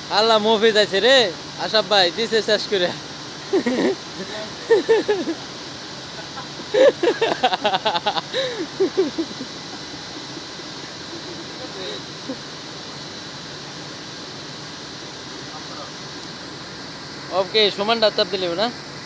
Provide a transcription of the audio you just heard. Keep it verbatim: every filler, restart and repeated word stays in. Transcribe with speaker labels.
Speaker 1: আল্লাহ মফিজ আছে রে আশাফ ভাই দিছে শেষ করে ওকে সমান চাপ দিলে না